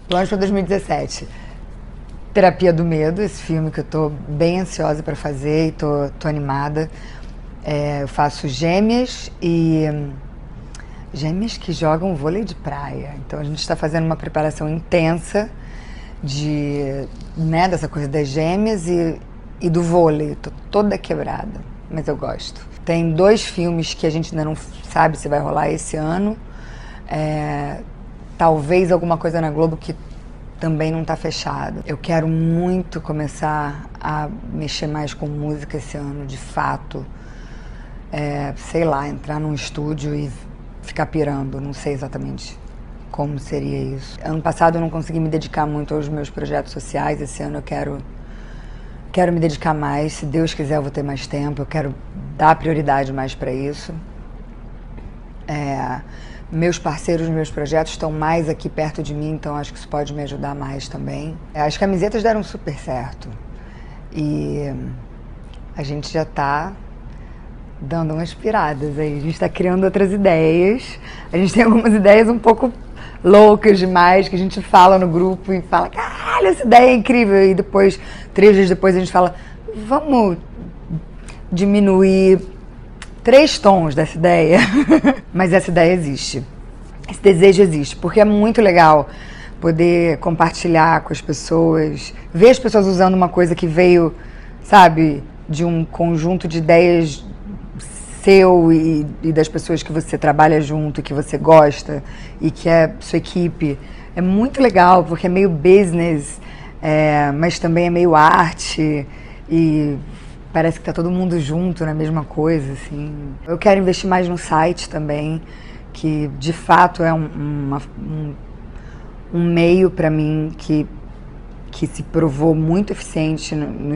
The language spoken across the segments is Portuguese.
Planos para 2017. Terapia do Medo, esse filme que eu tô bem ansiosa para fazer e tô animada. Eu faço Gêmeas e Gêmeas que jogam vôlei de praia. Então a gente está fazendo uma preparação intensa dessa coisa das gêmeas e do vôlei. Tô toda quebrada, mas eu gosto. Tem 2 filmes que a gente ainda não sabe se vai rolar esse ano. Talvez alguma coisa na Globo que também não está fechada. Eu quero muito começar a mexer mais com música esse ano, de fato. Sei lá, entrar num estúdio e ficar pirando, não sei exatamente como seria isso. Ano passado eu não consegui me dedicar muito aos meus projetos sociais, esse ano eu quero me dedicar mais, se Deus quiser eu vou ter mais tempo, eu quero dar prioridade mais para isso. Meus parceiros, meus projetos estão mais aqui perto de mim, então acho que isso pode me ajudar mais também. As camisetas deram super certo e a gente já está dando umas piradas aí, a gente está criando outras ideias, a gente tem algumas ideias um pouco loucas demais, que a gente fala no grupo e fala, caralho, essa ideia é incrível, e depois, 3 dias depois a gente fala, vamos diminuir 3 tons dessa ideia. Mas essa ideia existe, esse desejo existe, porque é muito legal poder compartilhar com as pessoas, ver as pessoas usando uma coisa que veio, sabe, de um conjunto de ideias seu e das pessoas que você trabalha junto, que você gosta e que é sua equipe. É muito legal, porque é meio business, mas também é meio arte e parece que tá todo mundo junto na mesma coisa, assim. Eu quero investir mais no site também, que de fato é um meio para mim que se provou muito eficiente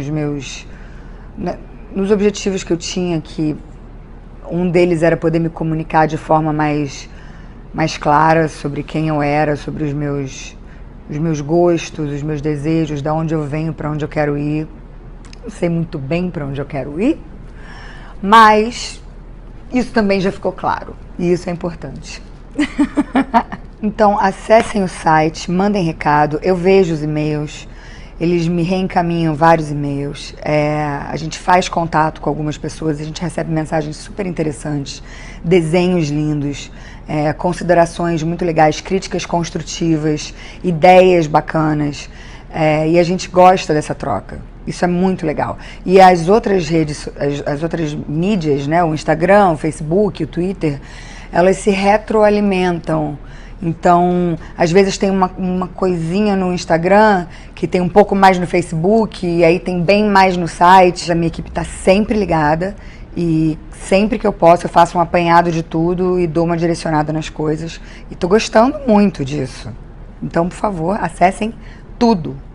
nos objetivos que eu tinha, que um deles era poder me comunicar de forma mais clara sobre quem eu era, sobre os meus gostos, os meus desejos, de onde eu venho, para onde eu quero ir. Não sei muito bem para onde eu quero ir, mas isso também já ficou claro, e isso é importante. Então, acessem o site, mandem recado, eu vejo os e-mails, eles me reencaminham vários e-mails, a gente faz contato com algumas pessoas, a gente recebe mensagens super interessantes, desenhos lindos, considerações muito legais, críticas construtivas, ideias bacanas, e a gente gosta dessa troca. Isso é muito legal. E as outras redes, as outras mídias, né, o Instagram, o Facebook, o Twitter, elas se retroalimentam. Então, às vezes tem uma coisinha no Instagram que tem um pouco mais no Facebook, e aí tem bem mais no site. A minha equipe está sempre ligada e sempre que eu posso eu faço um apanhado de tudo e dou uma direcionada nas coisas. E estou gostando muito disso. Então, por favor, acessem tudo.